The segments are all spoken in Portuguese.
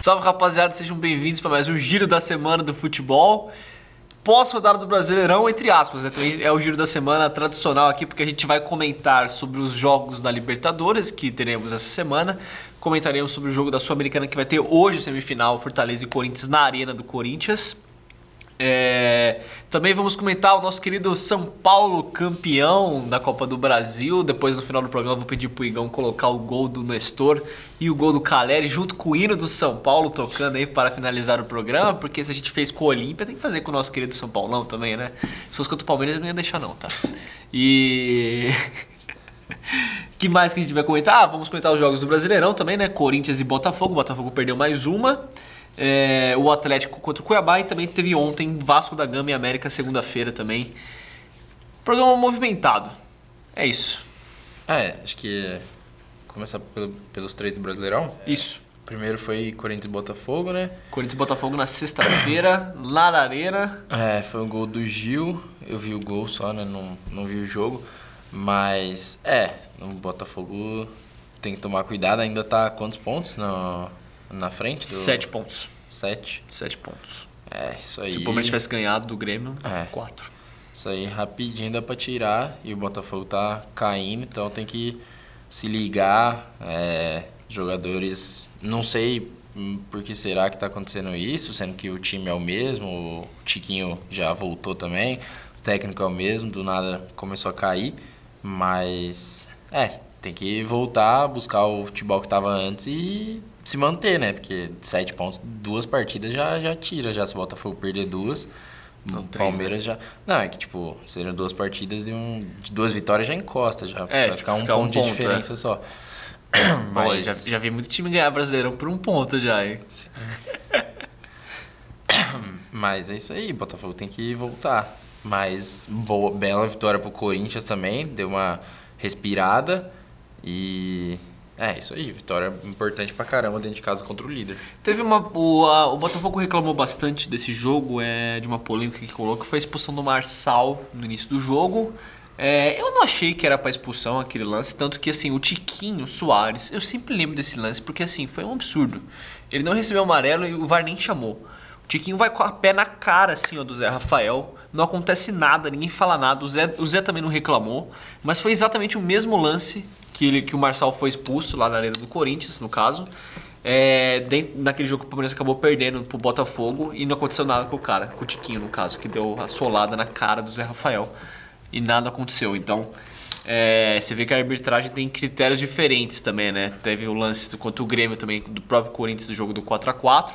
Salve, rapaziada, sejam bem-vindos para mais um Giro da Semana do Futebol. Pós-rodada do Brasileirão, entre aspas, né? É o Giro da Semana tradicional aqui, porque a gente vai comentar sobre os jogos da Libertadores, que teremos essa semana. Comentaremos sobre o jogo da Sul-Americana, que vai ter hoje, semifinal, Fortaleza e Corinthians na Arena do Corinthians. Também vamos comentar o nosso querido São Paulo, campeão da Copa do Brasil. Depois, no final do programa, eu vou pedir pro Igão colocar o gol do Nestor e o gol do Caleri junto com o hino do São Paulo tocando aí para finalizar o programa, porque se a gente fez com o Olímpia, tem que fazer com o nosso querido São Paulão também, né? Se fosse contra o Palmeiras, eu não ia deixar não, tá? E... que mais que a gente vai comentar? Vamos comentar os jogos do Brasileirão também, né? Corinthians e Botafogo. O Botafogo perdeu mais uma. O Atlético contra o Cuiabá, e também teve ontem Vasco da Gama e América, segunda-feira também. Programa movimentado. É isso. Acho que começar pelos três do Brasileirão. Isso. Primeiro foi Corinthians e Botafogo, né? Corinthians e Botafogo na sexta-feira, lá na Arena. Foi um gol do Gil. Eu vi o gol só, né? Não vi o jogo. Mas, o Botafogo tem que tomar cuidado. Ainda tá quantos pontos na frente? 7 pontos. 7 pontos. Isso aí. Se o Palmeiras tivesse ganhado do Grêmio, 4. Isso aí rapidinho dá pra tirar. E o Botafogo tá caindo, então tem que se ligar. Jogadores, não sei por que será que tá acontecendo isso, sendo que o time é o mesmo, o Tiquinho já voltou também, o técnico é o mesmo, do nada começou a cair. Mas, tem que voltar, buscar o futebol que tava antes e se manter, né? Porque 7 pontos, 2 partidas já tira, já se o Botafogo perder 2, o Palmeiras, né? Não, é que tipo, seriam 2 partidas e de 2 vitórias já encosta, já vai ficar um ponto de diferença só. Mas já vi muito time ganhar Brasileirão por 1 ponto já, hein? Mas é isso aí, o Botafogo tem que voltar. Mas bela vitória pro Corinthians também, deu uma respirada e... isso aí, vitória importante pra caramba dentro de casa contra o líder. Teve o Botafogo reclamou bastante desse jogo, de uma polêmica que colocou, que foi a expulsão do Marçal no início do jogo. Eu não achei que era pra expulsão aquele lance, tanto que assim, o Tiquinho Soares, eu sempre lembro desse lance, porque assim, foi um absurdo. Ele não recebeu amarelo e o VAR nem chamou. O Tiquinho vai com a pé na cara assim, do Zé Rafael, não acontece nada, ninguém fala nada, o Zé também não reclamou, mas foi exatamente o mesmo lance que o Marçal foi expulso lá na Arena do Corinthians, no caso. Naquele jogo que o Palmeiras acabou perdendo pro Botafogo e não aconteceu nada com o cara, com o Tiquinho no caso, que deu a solada na cara do Zé Rafael e nada aconteceu. Então você vê que a arbitragem tem critérios diferentes também, né? Teve o lance contra o Grêmio também, do próprio Corinthians, do jogo do 4x4,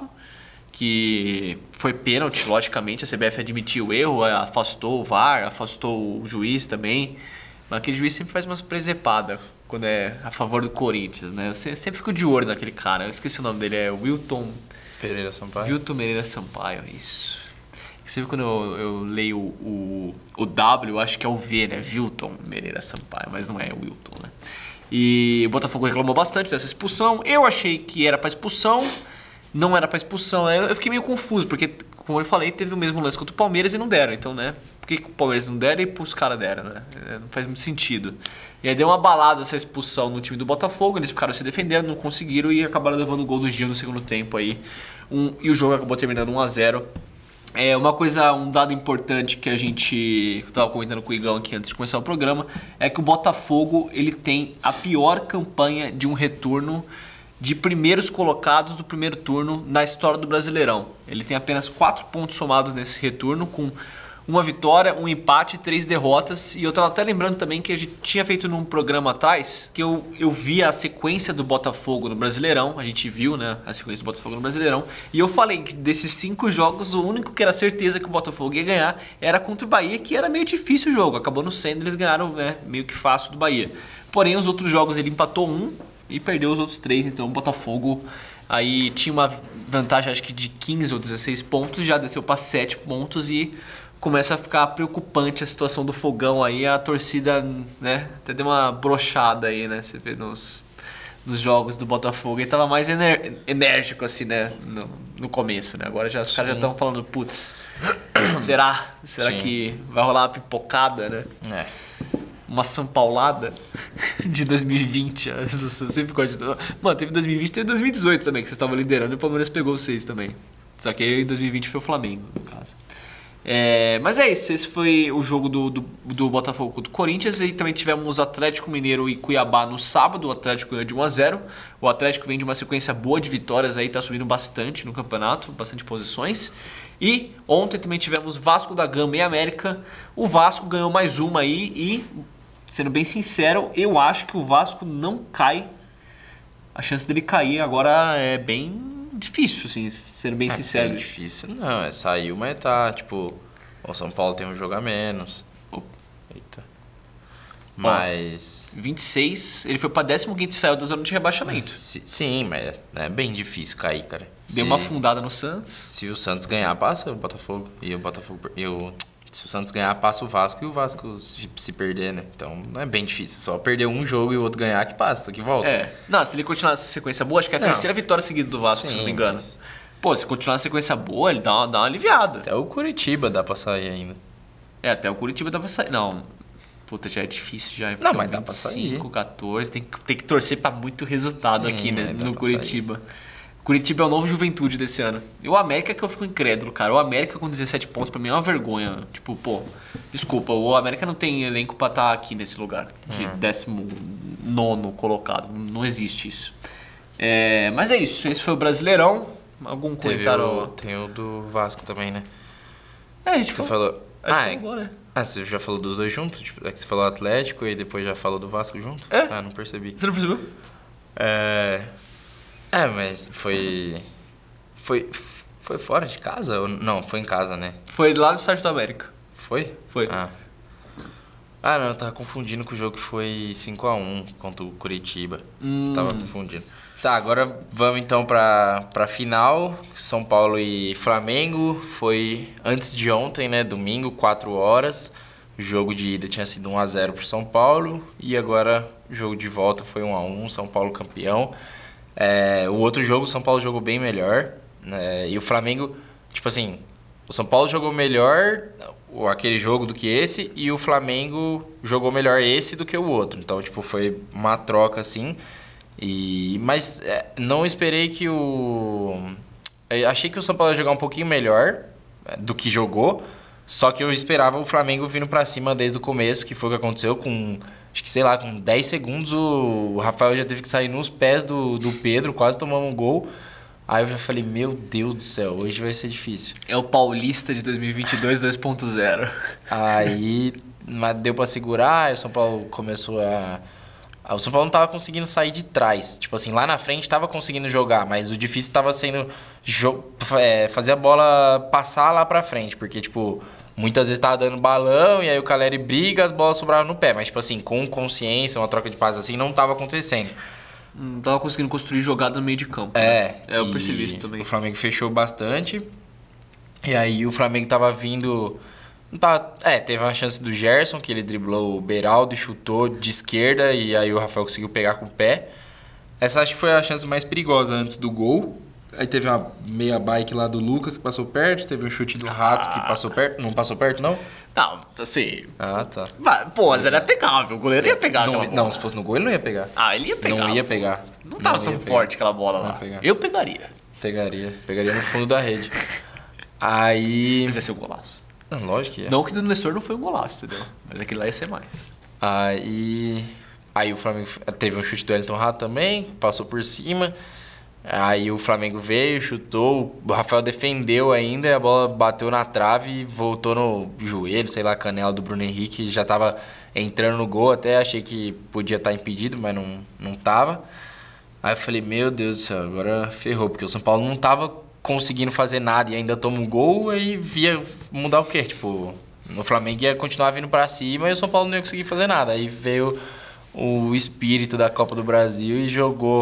que foi pênalti, logicamente, a CBF admitiu o erro, afastou o VAR, afastou o juiz também, mas aquele juiz sempre faz umas presepadas quando é a favor do Corinthians, né? Eu sempre fico de olho naquele cara, eu esqueci o nome dele, é Wilton Pereira Sampaio. Wilton Pereira Sampaio, isso. Sempre quando eu leio o W, eu acho que é o V, né? Wilton Pereira Sampaio, mas não é o Wilton, né? E o Botafogo reclamou bastante dessa expulsão, eu achei que era pra expulsão, não era pra expulsão, eu fiquei meio confuso, porque, como eu falei, teve o mesmo lance contra o Palmeiras e não deram, então, né? Por que o Palmeiras não deram e pros caras deram, né? Não faz muito sentido. E aí deu uma balada essa expulsão no time do Botafogo, eles ficaram se defendendo, não conseguiram e acabaram levando o gol do Gil no segundo tempo aí. E o jogo acabou terminando 1x0. Um dado importante que eu tava comentando com o Igão aqui antes de começar o programa, é que o Botafogo, ele tem a pior campanha de um retorno de primeiros colocados do primeiro turno na história do Brasileirão. Ele tem apenas 4 pontos somados nesse retorno, com 1 vitória, 1 empate e 3 derrotas. E eu estava até lembrando também que a gente tinha feito num programa atrás, que eu vi a sequência do Botafogo no Brasileirão. A gente viu, né, a sequência do Botafogo no Brasileirão. E eu falei que desses 5 jogos, o único que era certeza que o Botafogo ia ganhar era contra o Bahia, que era meio difícil o jogo. Acabou no sendo, eles ganharam, né, meio que fácil do Bahia. Porém, os outros jogos ele empatou 1 e perdeu os outros 3. Então o Botafogo aí tinha uma vantagem, acho que de 15 ou 16 pontos, já desceu para 7 pontos e começa a ficar preocupante a situação do Fogão aí. A torcida, né, até deu uma brochada aí, né? Você vê nos jogos do Botafogo. Ele tava mais enérgico, assim, né? No começo, né? Agora os caras já estão falando, putz, será Sim. que vai rolar uma pipocada, né? uma São Paulada de 2020. Eu sempre gosto de... Mano, teve 2020 e teve 2018 também, que vocês estavam liderando e o Palmeiras pegou vocês também. Só que aí em 2020 foi o Flamengo, no caso. Mas é isso, esse foi o jogo do Botafogo contra o Corinthians. E também tivemos Atlético Mineiro e Cuiabá no sábado. O Atlético ganhou de 1-0. O Atlético vem de uma sequência boa de vitórias aí, tá subindo bastante no campeonato, bastante posições. E ontem também tivemos Vasco da Gama e América. O Vasco ganhou mais uma aí e, sendo bem sincero, eu acho que o Vasco não cai. A chance dele cair agora é bem difícil, assim, sendo bem sincero. É difícil, não, saiu, mas tá, tipo, o São Paulo tem um jogo a menos. Eita. Mas... 26, ele foi pra 15º e saiu da zona de rebaixamento. Sim, mas é bem difícil cair, cara. Deu uma afundada no Santos. Se o Santos ganhar, passa o Botafogo. Se o Santos ganhar, passa o Vasco. E o Vasco se perder, né? Então não é bem difícil. Só perder um jogo e o outro ganhar que passa, que volta. Não, se ele continuar nessa sequência boa, acho que é a terceira vitória seguida do Vasco, se não me engano. Mas... Pô, se continuar na sequência boa, ele dá uma aliviada. Até o Curitiba dá pra sair ainda. Até o Curitiba dá pra sair. Não, puta, já é difícil já. Não, mas dá pra sair. 5, 14, tem que torcer pra muito resultado aqui, né? No Curitiba. Sair. Curitiba é o novo Juventude desse ano. E o América que eu fico incrédulo, cara. O América com 17 pontos pra mim é uma vergonha. Tipo, pô, desculpa, o América não tem elenco pra estar aqui nesse lugar. De 19º colocado. Não existe isso. Mas é isso. Esse foi o Brasileirão. Algum comentário? Tem o do Vasco também, né? A gente falou. Agora. Você já falou dos dois juntos? Tipo, é que você falou Atlético e depois já falou do Vasco junto? Não percebi. Você não percebeu? Mas foi fora de casa? Ou não, foi em casa, né? Foi lá no estádio do América. Foi? Foi. Não, eu tava confundindo com o jogo que foi 5-1 contra o Curitiba. Tava confundindo. Tá, agora vamos então pra final. São Paulo e Flamengo. Foi antes de ontem, né? Domingo, 4 horas. O jogo de ida tinha sido 1-0 pro São Paulo. E agora o jogo de volta foi 1-1, São Paulo campeão. O outro jogo, o São Paulo jogou bem melhor. E o Flamengo, tipo assim, o São Paulo jogou melhor aquele jogo do que esse. E o Flamengo jogou melhor esse do que o outro. Então, tipo, foi uma troca assim. Mas não esperei que achei que o São Paulo ia jogar um pouquinho melhor do que jogou. Só que eu esperava o Flamengo vindo pra cima desde o começo, que foi o que aconteceu com... Acho que, sei lá, com 10 segundos o Rafael já teve que sair nos pés do Pedro, quase tomamos um gol. Aí eu já falei, meu Deus do céu, hoje vai ser difícil. É o Paulista de 2022 2.0. Aí mas deu pra segurar, aí o São Paulo começou a... O São Paulo não tava conseguindo sair de trás. Tipo assim, lá na frente tava conseguindo jogar, mas o difícil tava sendo fazer a bola passar lá pra frente. Porque, tipo, muitas vezes tava dando balão e aí o Caleri briga, as bolas sobravam no pé. Mas, tipo assim, com consciência, uma troca de passes assim, não tava acontecendo. Não tava conseguindo construir jogada no meio de campo. Eu percebi isso também. O Flamengo fechou bastante. E aí o Flamengo tava vindo... teve uma chance do Gerson, que ele driblou o Beraldo e chutou de esquerda, e aí o Rafael conseguiu pegar com o pé. Essa acho que foi a chance mais perigosa antes do gol. Aí teve uma meia bike lá do Lucas que passou perto, teve um chute do Rato que passou perto. Não passou perto, não? Não, assim... Tá. Pô, mas era pegável, o goleiro ia pegar aquela bola. Não, se fosse no gol ele não ia pegar. Ele ia pegar. Não ia pegar. Não tava tão forte aquela bola lá. Eu pegaria. Pegaria no fundo da rede. Aí... Mas ia ser um golaço. Não, lógico que é. Não que do Nestor não foi um golaço, entendeu? Mas aquele lá ia ser mais. Aí o Flamengo teve um chute do Wellington Rato também, passou por cima. Aí o Flamengo veio, chutou, o Rafael defendeu ainda, e a bola bateu na trave e voltou no joelho, sei lá, canela do Bruno Henrique, já tava entrando no gol, até achei que podia estar impedido, mas não tava. Aí eu falei, meu Deus do céu, agora ferrou, porque o São Paulo não tava conseguindo fazer nada e ainda toma um gol, aí via mudar o quê? Tipo, no Flamengo ia continuar vindo pra cima e o São Paulo não ia conseguir fazer nada. Aí veio o espírito da Copa do Brasil e jogou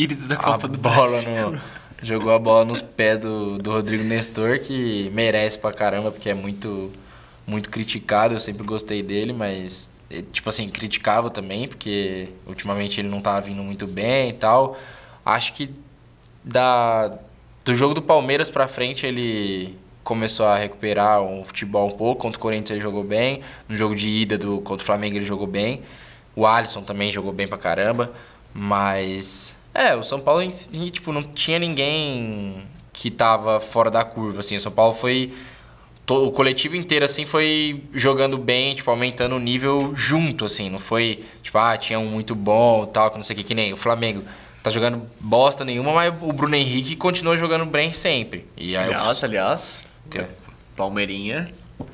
jogou a bola nos pés do Rodrigo Nestor, que merece pra caramba, porque é muito, muito criticado. Eu sempre gostei dele, mas, tipo assim, criticava também, porque ultimamente ele não tava vindo muito bem e tal. Acho que do jogo do Palmeiras pra frente ele começou a recuperar um futebol um pouco. Contra o Corinthians ele jogou bem. No jogo de ida contra o Flamengo ele jogou bem. O Alisson também jogou bem pra caramba. Mas, o São Paulo em si, tipo, não tinha ninguém que tava fora da curva, assim. O São Paulo foi... O coletivo inteiro, assim, foi jogando bem, tipo, aumentando o nível junto, assim. Não foi, tipo, tinha um muito bom, tal, que não sei o que nem o Flamengo. Tá jogando bosta nenhuma, mas o Bruno Henrique continua jogando bem sempre. E aí Aliás, Palmeirinha.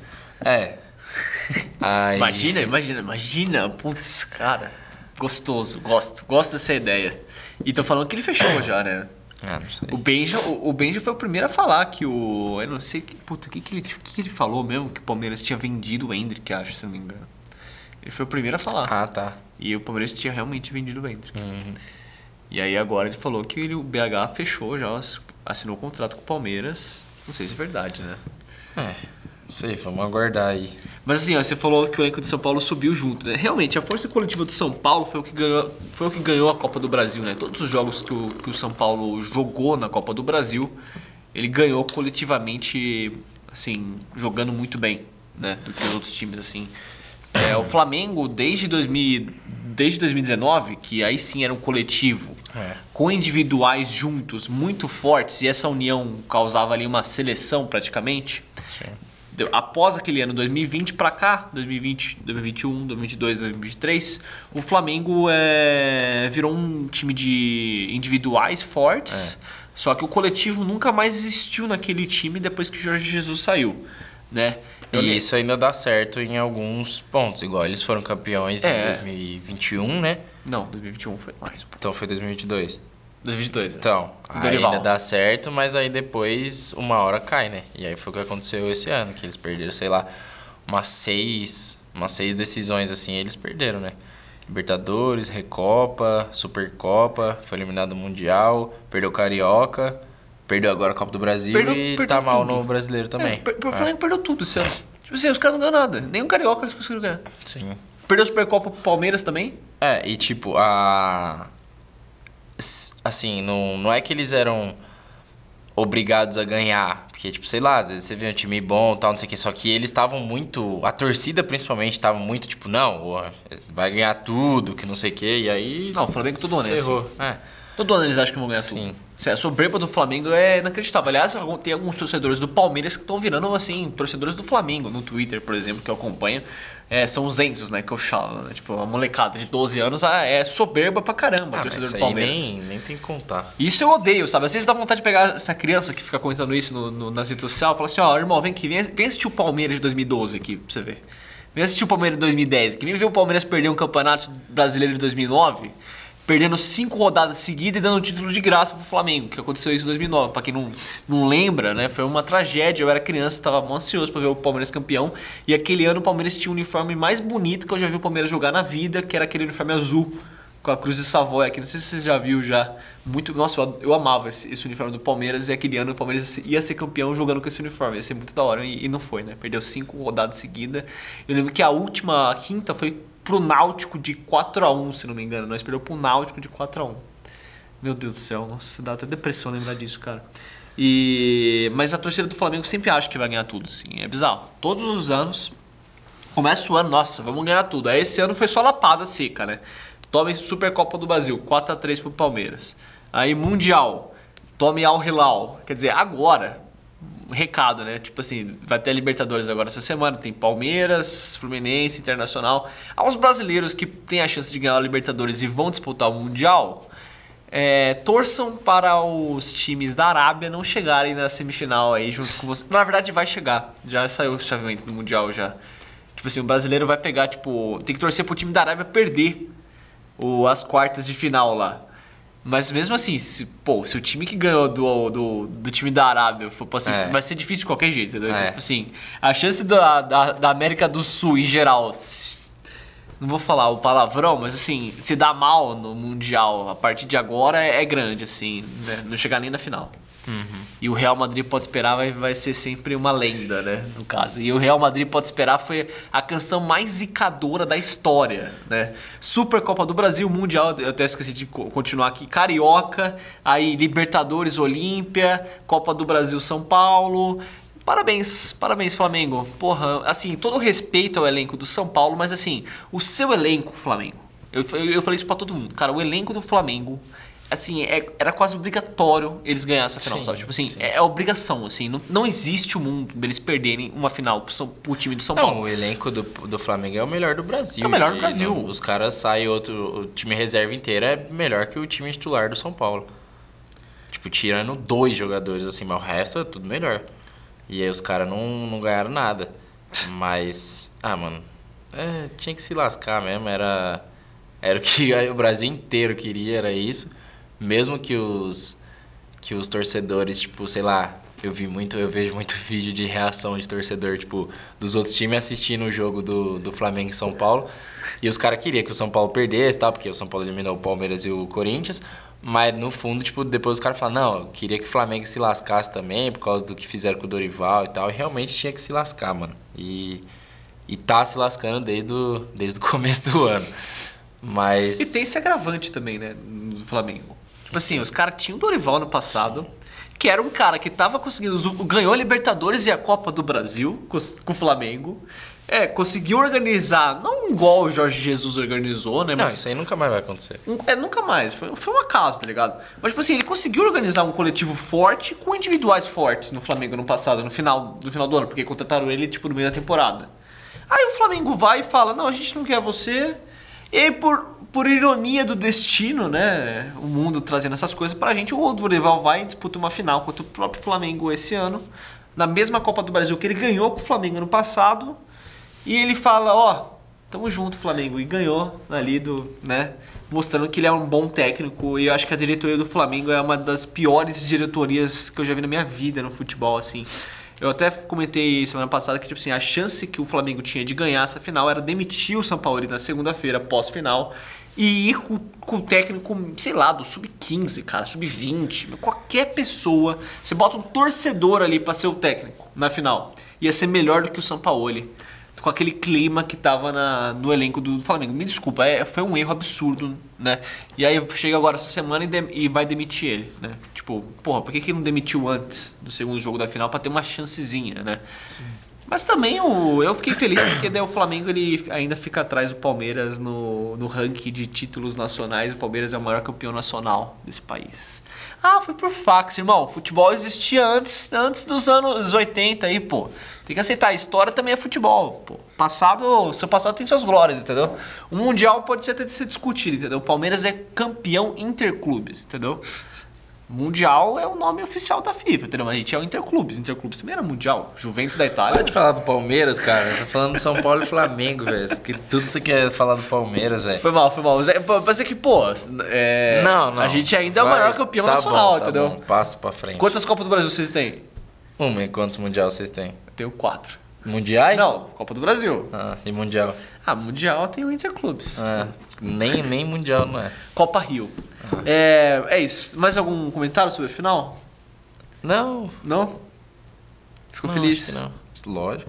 Aí... Imagina. Putz, cara, gostoso, gosto dessa ideia. E tô falando que ele fechou já, né? Não sei. O Benja foi o primeiro a falar que o... Eu não sei, o que ele falou mesmo? Que o Palmeiras tinha vendido o Endrick, acho, se não me engano. Ele foi o primeiro a falar. Tá. E o Palmeiras tinha realmente vendido o Endrick. E aí agora ele falou que o BH fechou já, assinou o contrato com o Palmeiras. Não sei se é verdade, né? Não sei, vamos aguardar aí. Mas assim, você falou que o elenco de São Paulo subiu junto, né? Realmente, a força coletiva do São Paulo foi o que ganhou a Copa do Brasil, né? Todos os jogos que o São Paulo jogou na Copa do Brasil, ele ganhou coletivamente, assim, jogando muito bem, né? Do que os outros times, assim. O Flamengo, desde 2019, que aí sim era um coletivo, com individuais juntos, muito fortes, e essa união causava ali uma seleção praticamente. Sim. Após aquele ano 2020 para cá, 2020, 2021, 2022, 2023, o Flamengo virou um time de individuais fortes, só que o coletivo nunca mais existiu naquele time depois que o Jorge Jesus saiu, né? E isso ainda dá certo em alguns pontos, igual eles foram campeões em 2021, né? Não, 2021 foi mais. Então foi 2022. 2022. Então, aí ainda dá certo, mas aí depois uma hora cai, né? E aí foi o que aconteceu esse ano, que eles perderam, sei lá, umas seis decisões assim, eles perderam, né? Libertadores, Recopa, Supercopa, foi eliminado do Mundial, perdeu o Carioca, perdeu agora a Copa do Brasil e tá mal no Brasileiro também. O Flamengo perdeu tudo esse ano. Tipo assim, os caras não ganham nada. Nem o Carioca eles conseguiram ganhar. Sim. Perdeu a Supercopa pro Palmeiras também. E tipo, assim, não é que eles eram obrigados a ganhar, porque tipo, sei lá, às vezes você vê um time bom, tal, não sei o que, só que eles estavam muito, a torcida principalmente estava muito tipo, não, vai ganhar tudo, que não sei o que, e aí Não, o Flamengo todo ano é assim. errou. Todo ano eles acham que vão ganhar Sim. tudo. A soberba do Flamengo é inacreditável. Aliás, tem alguns torcedores do Palmeiras que estão virando, assim, torcedores do Flamengo. No Twitter, por exemplo, que eu acompanho. São os Enzos, né, que eu chamo. Né? Tipo, a molecada de 12 anos é soberba pra caramba, torcedor do Palmeiras. Nem tem que contar. Isso eu odeio, sabe? Às vezes dá vontade de pegar essa criança que fica comentando isso nas redes sociais e falar assim, irmão, vem aqui, vem assistir o Palmeiras de 2012 aqui, pra você ver. Vem assistir o Palmeiras de 2010 aqui. Vem ver o Palmeiras perder um campeonato brasileiro de 2009... perdendo 5 rodadas seguidas e dando um título de graça pro Flamengo, que aconteceu isso em 2009. Pra quem não lembra, né, foi uma tragédia. Eu era criança, estava ansioso pra ver o Palmeiras campeão. E aquele ano o Palmeiras tinha o uniforme mais bonito que eu já vi o Palmeiras jogar na vida, que era aquele uniforme azul com a Cruz de Savoia aqui. Não sei se você já viu já. Nossa, eu amava esse uniforme do Palmeiras. E aquele ano o Palmeiras ia ser campeão jogando com esse uniforme. Ia ser muito da hora. E não foi, né? Perdeu 5 rodadas seguidas. Eu lembro que a quinta, foi pro Náutico de 4-1, se não me engano. Nós perdemos pro Náutico de 4-1. Meu Deus do céu, nossa, dá até depressão lembrar disso, cara. Mas a torcida do Flamengo sempre acha que vai ganhar tudo, assim. É bizarro. Todos os anos, começa o ano, nossa, vamos ganhar tudo. Aí esse ano foi só lapada seca, né? Tome Supercopa do Brasil, 4-3 pro Palmeiras. Aí Mundial, tome Al Hilal. Quer dizer, agora... recado, né? Tipo assim, vai ter a Libertadores agora essa semana, tem Palmeiras, Fluminense, Internacional. Aos brasileiros que têm a chance de ganhar a Libertadores e vão disputar o Mundial, torçam para os times da Arábia não chegarem na semifinal aí junto com você. Na verdade vai chegar, já saiu o chaveamento do Mundial já. Tipo assim, o brasileiro vai pegar, tipo, tem que torcer pro time da Arábia perder as quartas de final lá. Mas mesmo assim, se o time que ganhou do time da Arábia for pra vai ser difícil de qualquer jeito, entendeu? Então, tipo assim, a chance da América do Sul em geral, não vou falar o palavrão, mas assim, se dar mal no Mundial a partir de agora é grande, assim, né? Não chegar nem na final. E o Real Madrid Pode Esperar vai ser sempre uma lenda, né, no caso. E o Real Madrid Pode Esperar foi a canção mais zicadora da história, né? Supercopa do Brasil, Mundial, eu até esqueci de continuar aqui, Carioca, aí Libertadores, Olímpia, Copa do Brasil, São Paulo. parabéns, Flamengo. Porra, assim, todo respeito ao elenco do São Paulo, mas assim, o seu elenco, Flamengo, eu falei isso pra todo mundo, cara, o elenco do Flamengo, assim, era quase obrigatório eles ganharem essa final, Sim, sabe? Tipo assim, sim. é obrigação, assim, não existe o mundo deles perderem uma final pro time do São Não, Paulo. o elenco do Flamengo é o melhor do Brasil. É o melhor do E Brasil. os caras saem o time reserva inteiro é melhor que o time titular do São Paulo. Tipo, tirando 2 jogadores assim, mas o resto é tudo melhor. E aí os caras não ganharam nada. Mas, mano, tinha que se lascar mesmo, era o que o Brasil inteiro queria, era isso. Mesmo que os torcedores, tipo, sei lá, eu vejo muito vídeo de reação de torcedor, tipo, dos outros times assistindo o jogo do Flamengo e São Paulo. E os caras queriam que o São Paulo perdesse, tal, porque o São Paulo eliminou o Palmeiras e o Corinthians. Mas no fundo, tipo, depois os caras falaram, não, eu queria que o Flamengo se lascasse também, por causa do que fizeram com o Dorival e tal. E realmente tinha que se lascar, mano. E tá se lascando desde o começo do ano. Mas... E tem esse agravante também, né, no Flamengo. Tipo assim, os caras tinham o Dorival no passado, que era um cara que tava conseguindo... Ganhou a Libertadores e a Copa do Brasil com o Flamengo. Conseguiu organizar, não igual o Jorge Jesus organizou, né? Não, Mas isso aí nunca mais vai acontecer. nunca mais. Foi um acaso, tá ligado? Mas, tipo assim, ele conseguiu organizar um coletivo forte com individuais fortes no Flamengo no passado, no final do ano, porque contrataram ele, tipo, no meio da temporada. Aí o Flamengo vai e fala, não, a gente não quer você... E aí, por ironia do destino, né? O mundo trazendo essas coisas pra gente, o Dorival vai e disputa uma final contra o próprio Flamengo esse ano, na mesma Copa do Brasil que ele ganhou com o Flamengo no passado. E ele fala, tamo junto, Flamengo. E ganhou ali né? Mostrando que ele é um bom técnico. E eu acho que a diretoria do Flamengo é uma das piores diretorias que eu já vi na minha vida no futebol, assim. Eu até comentei semana passada que, tipo assim, a chance que o Flamengo tinha de ganhar essa final era demitir o Sampaoli na segunda-feira, pós-final, e ir com o técnico, sei lá, do sub-15, cara, sub-20, qualquer pessoa. Você bota um torcedor ali pra ser o técnico na final. Ia ser melhor do que o Sampaoli, com aquele clima que tava no elenco do Flamengo. Me desculpa, foi um erro absurdo, né? E aí chega agora essa semana e vai demitir ele, né? Tipo, porra, por que não demitiu antes do segundo jogo da final pra ter uma chancezinha, né? Sim. Mas também eu fiquei feliz porque daí o Flamengo ele ainda fica atrás do Palmeiras no ranking de títulos nacionais. O Palmeiras é o maior campeão nacional desse país. Foi por fax, irmão. Futebol existia antes dos anos 80 aí, pô. Tem que aceitar, a história também é futebol, pô. Seu passado tem suas glórias, entendeu? O Mundial pode ser discutido, entendeu? O Palmeiras é campeão interclubes, entendeu? Mundial é o nome oficial da FIFA, entendeu? Mas a gente é o Interclubes. Interclubes também era Mundial. Juventus da Itália. Para de falar do Palmeiras, cara. Tá falando de São Paulo e Flamengo, velho. Tudo você quer falar do Palmeiras, velho. Foi mal. Mas é que, pô... Não. A gente ainda é o maior campeão nacional, entendeu? Bom, passo pra frente. Quantas Copas do Brasil vocês têm? Uma. E quantos Mundial vocês têm? Eu tenho 4. Mundiais? Não, Copa do Brasil. E Mundial? Mundial tem o Interclubes. Nem Mundial não é. Copa Rio. É isso. Mais algum comentário sobre a final? Não. Não? Ficou não, feliz? Acho que não. Lógico.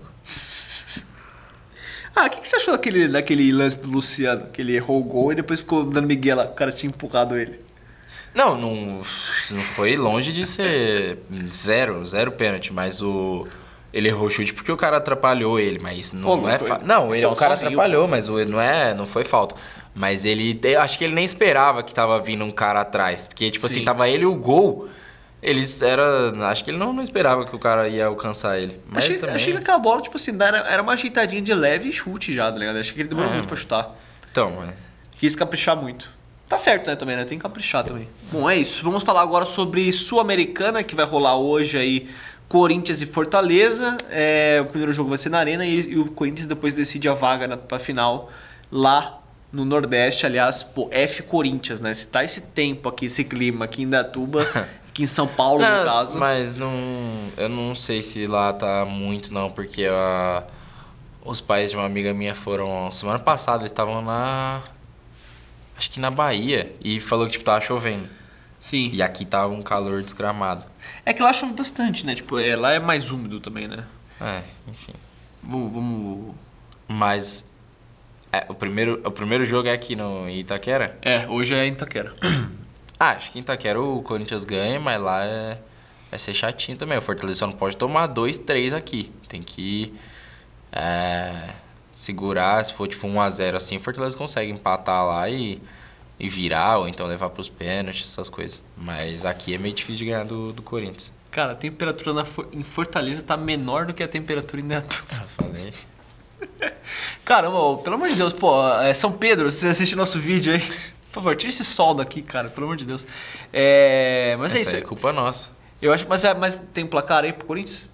O que você achou daquele lance do Luciano? Que ele errou o gol e depois ficou dando migué lá, o cara tinha empurrado ele. Não foi longe de ser zero pênalti, mas ele errou o chute porque o cara atrapalhou ele, mas não é falta. Não, então, o cara sozinho, atrapalhou, mas não foi falta. Mas acho que ele nem esperava que tava vindo um cara atrás, porque tipo assim, tava ele e o gol. Acho que ele não esperava que o cara ia alcançar ele. Mas achei que aquela bola, tipo assim, era uma ajeitadinha de leve e chute já, tá ligado? Acho que ele demorou muito pra chutar. Então, Quis caprichar muito. Tá certo, né, também, né? Tem que caprichar também. Bom, é isso. Vamos falar agora sobre Sul-Americana, que vai rolar hoje aí, Corinthians e Fortaleza. O primeiro jogo vai ser na Arena e o Corinthians depois decide a vaga pra final lá no Nordeste. Aliás, pô, F Corinthians, né? Se tá esse tempo aqui, esse clima aqui em Indaiatuba, aqui em São Paulo, no caso. Mas eu não sei se lá tá muito, não, porque os pais de uma amiga minha foram... Semana passada, eles estavam acho que na Bahia, e falou que tipo, tava chovendo. Sim. E aqui tava um calor desgramado. É que lá chove bastante, né? Tipo, lá é mais úmido também, né? Enfim. Vamos... Mas o primeiro jogo é aqui em Itaquera? Hoje é em Itaquera. Acho que em Itaquera o Corinthians ganha, mas lá é vai ser chatinho também. O Fortaleza só não pode tomar 2, 3 aqui. Tem que segurar. Se for tipo 1-0 assim, o Fortaleza consegue empatar lá e virar, ou então levar pros pênaltis, essas coisas. Mas aqui é meio difícil de ganhar do Corinthians. Cara, a temperatura em Fortaleza tá menor do que a temperatura em Neto. Falei. Caramba, pelo amor de Deus, pô, São Pedro, se você assiste nosso vídeo aí, por favor, tira esse sol daqui, cara, pelo amor de Deus. Mas Essa é isso. é culpa nossa. Eu acho, mas tem placar aí pro Corinthians?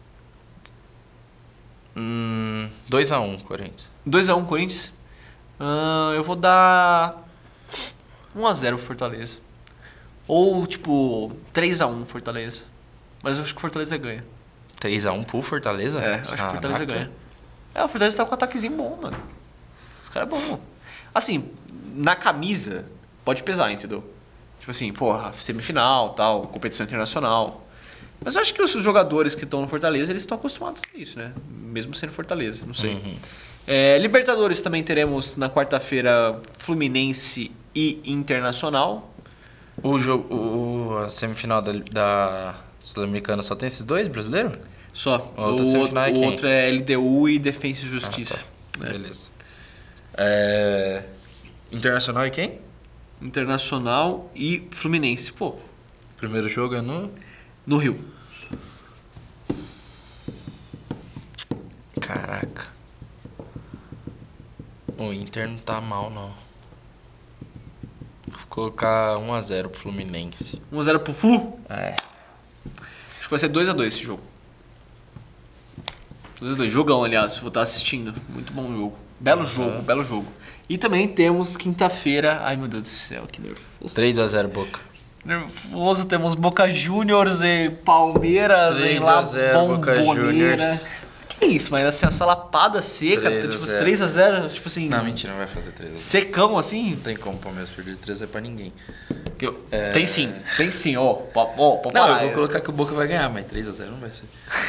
2-1, Corinthians. 2-1 Corinthians? Eu vou dar 1-0 pro Fortaleza. Ou, tipo, 3-1 Fortaleza. Mas eu acho que o Fortaleza ganha. 3-1 pro Fortaleza? Eu acho que o Fortaleza ganha. O Fortaleza tá com um ataquezinho bom, mano. Esse cara é bom. Assim, na camisa, pode pesar, entendeu? Tipo assim, porra, semifinal, tal, competição internacional. Mas eu acho que os jogadores que estão no Fortaleza, eles estão acostumados a isso, né? Mesmo sendo Fortaleza, não sei. Libertadores também teremos na quarta-feira Fluminense e Internacional. A semifinal da Sul-Americana só tem esses dois brasileiros? Só. O outro é LDU e Defensa e Justiça. Tá. Beleza. Internacional e quem? Internacional e Fluminense. Pô, Primeiro jogo é no Rio. Caraca. O Inter não tá mal, não. Vou colocar 1-0 pro Fluminense. 1-0 pro Flu? É. Acho que vai ser 2-2 esse jogo. 2-2. Jogão, aliás, se eu estar assistindo. Muito bom jogo. Belo jogo, belo jogo. E também temos quinta-feira. Ai, meu Deus do céu, que nervoso. 3-0 Boca. Nervoso, temos Boca Juniors e Palmeiras 3-0 Boca Juniors. Que isso, mas assim, essa lapada seca, tipo 3-0, tipo assim. Não, mentira, não vai fazer 3-0. Secão assim? Não tem como o Palmeiras perder 3-0 pra ninguém. Tem sim, ó. Não, eu vou colocar que o Boca vai ganhar, mas 3-0 não vai ser.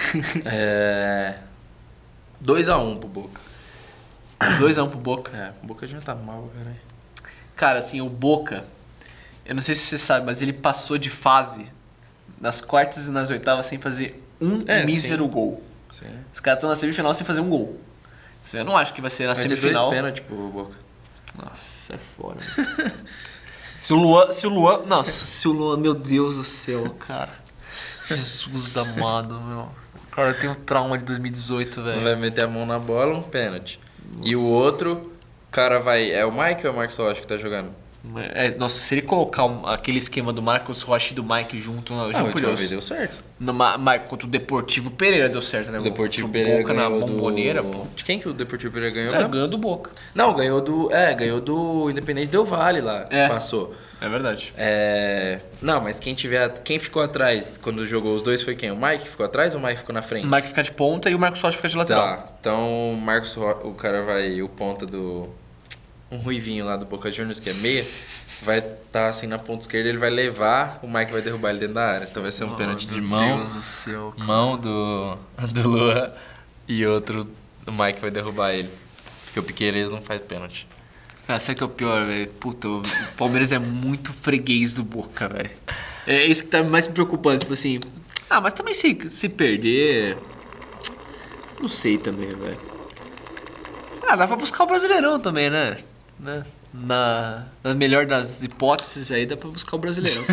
2-1 pro Boca. 2-1 pro Boca? O Boca já tá mal, caralho. Cara, assim, o Boca, eu não sei se você sabe, mas ele passou de fase nas quartas e nas oitavas sem fazer mísero gol. Sim. Os caras estão na semifinal sem fazer um gol. Eu não acho que vai ser na semifinal. Vai ter 2 pênaltis pro Boca. Nossa, é foda. Se o Luan... Nossa, se o Luan... Meu Deus do céu, cara. Jesus amado, meu. Cara, eu tenho um trauma de 2018, velho. Não vai meter a mão na bola, um pênalti. Nossa. E o outro, cara vai... É o Mike ou é o Marcos Rocha que tá jogando? Nossa, se ele colocar aquele esquema do Marcos Rocha e do Mike junto, eu juro por Deus. Deu certo. Contra o Deportivo Pereira deu certo, né? O Deportivo Pereira Boca ganhou na Bomboneira, pô. De quem que o Deportivo Pereira ganhou? Ganhou do Boca. Não, ganhou do Independente Del Valle lá. Passou. É verdade. Não, mas quem ficou atrás quando jogou os dois foi quem? O Mike ficou atrás ou o Mike ficou na frente? O Mike fica de ponta e o Marcos Rocha fica de lateral. Tá, então o cara vai, o ponta do... Um ruivinho lá do Boca Juniors, que é meia, vai estar assim na ponta esquerda, ele vai levar, o Mike vai derrubar ele dentro da área. Então vai ser um pênalti de mão. Meu Deus do céu, cara. Mão do Luan e outro do Mike vai derrubar ele. Porque o Piquerez não faz pênalti. Cara, sabe o que é o pior, velho? Puta, o Palmeiras é muito freguês do Boca, velho. É isso que tá mais me preocupando, tipo assim... mas também se perder... Não sei também, velho. Dá pra buscar o Brasileirão também, né? Na melhor das hipóteses aí, dá pra buscar o Brasileirão.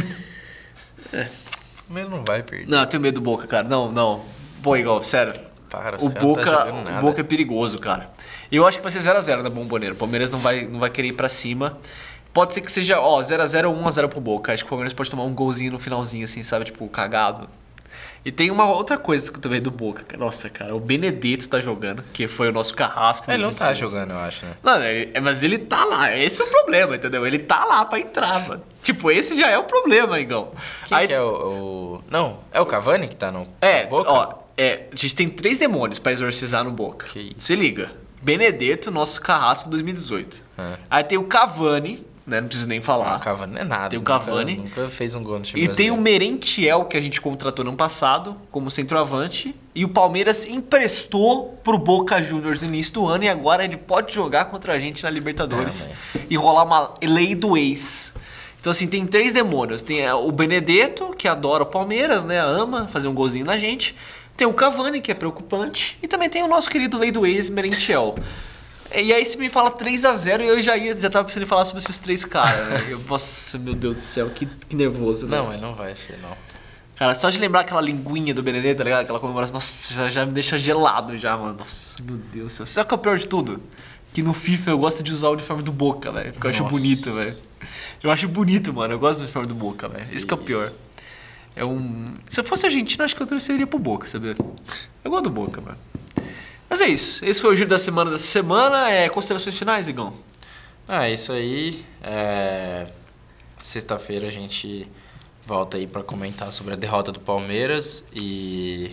Mas não vai perder. Não, eu tenho medo do Boca, cara. Não. Pô, igual, sério. O Boca é perigoso, cara. Eu acho que vai ser 0x0 na Bomboneira. O Palmeiras não vai querer ir pra cima. Pode ser que seja, 0x0 ou 1x0 pro Boca. Acho que o Palmeiras pode tomar um golzinho no finalzinho, assim, sabe? Tipo, cagado. E tem uma outra coisa também do Boca. Nossa, cara, o Benedetto tá jogando, que foi o nosso carrasco. Ele não tá jogando, eu acho, né? Não, mas ele tá lá. Esse é o problema, entendeu? Ele tá lá pra entrar, mano. Tipo, esse já é o problema, Igão. Quem que é o... Não, é o Cavani que tá no Boca? A gente tem 3 demônios pra exorcizar no Boca. Que isso. Se liga. Benedetto, nosso carrasco 2018. Aí tem o Cavani, né? Não preciso nem falar. O Cavani não é nada. Tem o Cavani. Nunca fez um gol no time E brasileiro. tem o Merentiel, que a gente contratou no ano passado, como centroavante. E o Palmeiras emprestou pro Boca Juniors no início do ano. E agora ele pode jogar contra a gente na Libertadores. E rolar uma lei do ex. Então, assim, tem 3 demônios. Tem o Benedetto, que adora o Palmeiras, né? Ama fazer um golzinho na gente. Tem o Cavani, que é preocupante. E também tem o nosso querido lei do ex, Merentiel. E aí você me fala 3-0 e eu já tava pensando em falar sobre esses 3 caras, né? Nossa, meu Deus do céu, que nervoso, né? Não, mas não vai ser, não. Cara, só de lembrar aquela linguinha do Benedetto, tá ligado? Aquela comemoração, nossa, já me deixa gelado já, mano. Nossa, meu Deus do céu. Sabe o que é o pior de tudo? Que no FIFA eu gosto de usar o uniforme do Boca, velho. Porque eu acho bonito, velho. Eu acho bonito, mano. Eu gosto do uniforme do Boca, velho. Esse que é o pior. Se eu fosse argentino, acho que eu torceria pro Boca, sabia? Eu gosto do Boca, mano. Mas é isso. Esse foi o giro da semana dessa semana. Considerações finais, Igão? É isso aí. Sexta-feira a gente volta aí pra comentar sobre a derrota do Palmeiras e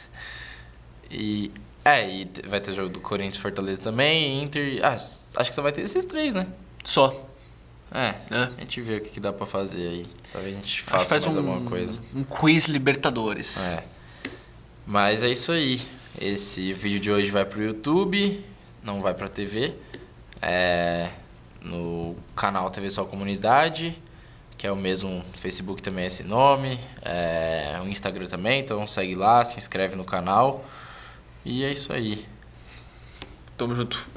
vai ter jogo do Corinthians e Fortaleza também, Inter. Acho que só vai ter esses 3, né? Só. A gente vê o que dá pra fazer aí. Talvez a gente faça mais alguma coisa. Um quiz Libertadores. Mas é isso aí. Esse vídeo de hoje vai pro YouTube, não vai pra TV. No canal TV Só Comunidade, que é o mesmo, Facebook também é esse nome. O Instagram também, então segue lá, se inscreve no canal. E é isso aí. Tamo junto.